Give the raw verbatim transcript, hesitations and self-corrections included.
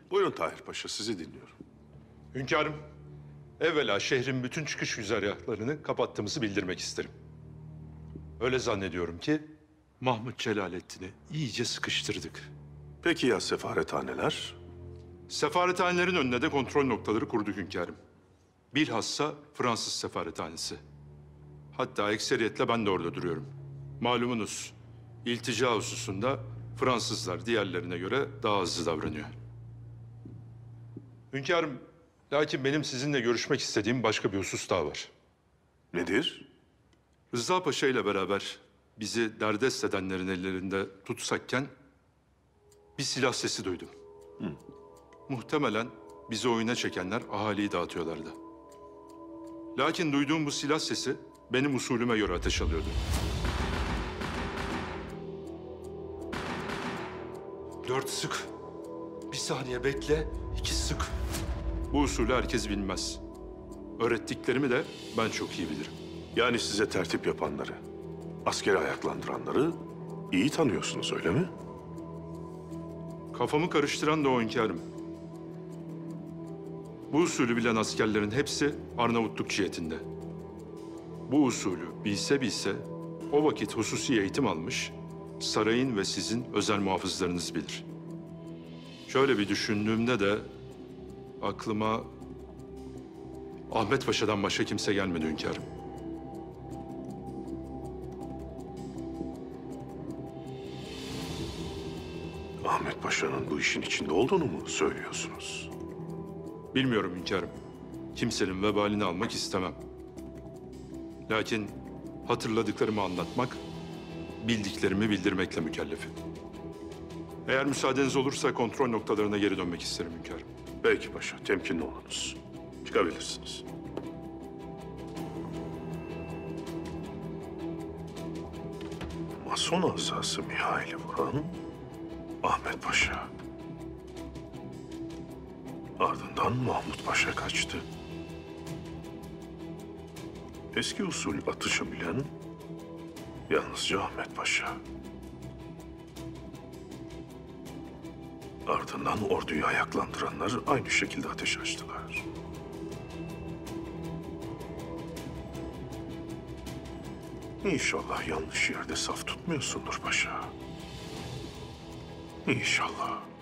Buyurun Tahir Paşa, sizi dinliyorum. Hünkârım, evvela şehrin bütün çıkış güzergahlarını kapattığımızı bildirmek isterim. Öyle zannediyorum ki Mahmud Celalettin'i iyice sıkıştırdık. Peki ya sefarethaneler? Sefarethanelerin önüne de kontrol noktaları kurduk hünkârım. Bilhassa Fransız sefarethanesi. Hatta ekseriyetle ben de orada duruyorum. Malumunuz, iltica hususunda Fransızlar diğerlerine göre daha hızlı davranıyor. Hünkârım, lakin benim sizinle görüşmek istediğim başka bir husus daha var. Nedir? Rıza Paşa ile beraber bizi derdest edenlerin ellerinde tutsakken bir silah sesi duydum. Hı. Muhtemelen bizi oyuna çekenler ahaliyi dağıtıyorlardı. Lakin duyduğum bu silah sesi benim usulüme göre ateş alıyordu. Dört sık. Bir saniye bekle, iki sık. Bu usulü herkes bilmez. Öğrettiklerimi de ben çok iyi bilirim. Yani size tertip yapanları, askeri ayaklandıranları iyi tanıyorsunuz, öyle mi? Kafamı karıştıran da o hünkârım. Bu usulü bilen askerlerin hepsi Arnavutluk cihetinde. Bu usulü bilse bilse o vakit hususi eğitim almış, sarayın ve sizin özel muhafızlarınız bilir. Şöyle bir düşündüğümde de aklıma Ahmet Paşa'dan başka kimse gelmedi hünkârım. Ahmet Paşa'nın bu işin içinde olduğunu mu söylüyorsunuz? Bilmiyorum hünkârım. Kimsenin vebalini almak istemem. Lakin hatırladıklarımı anlatmak, bildiklerimi bildirmekle mükellefim. Eğer müsaadeniz olursa kontrol noktalarına geri dönmek isterim hünkârım. Peki paşa, temkinli olunuz. Çıkabilirsiniz. Mason asası Mihail'i vuran Ahmet Paşa. Ardından Mahmud Paşa kaçtı. Eski usul atışı bilen yalnızca Ahmet Paşa. Ardından orduyu ayaklandıranlar aynı şekilde ateş açtılar. İnşallah yanlış yerde saf tutmuyorsundur paşa. İnşallah.